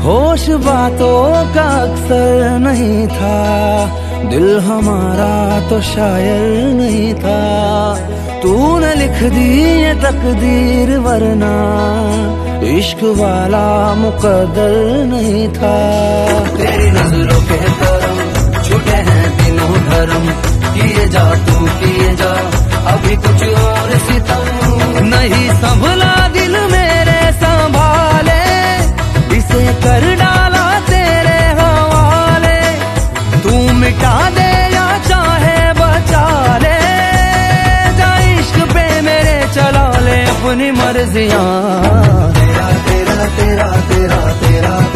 होश बातों का अक्सर नहीं था, दिल हमारा तो शायर नहीं था। तूने लिख दी ये तकदीर, वरना इश्क वाला मुकद्दर नहीं था। तेरी नजरों के करम छूटे हैं दिनों धर्म, किए जा तू किए जा अभी कुछ और सितम। नहीं संभला दिल मेरे संभाले, इसे कर डाला तेरे हवाले। तू मिटा दे या चाहे बचा ले, जा इश्क पे मेरे चला ले अपनी मर्जियां। तेरा तेरा तेरा तेरा तेरा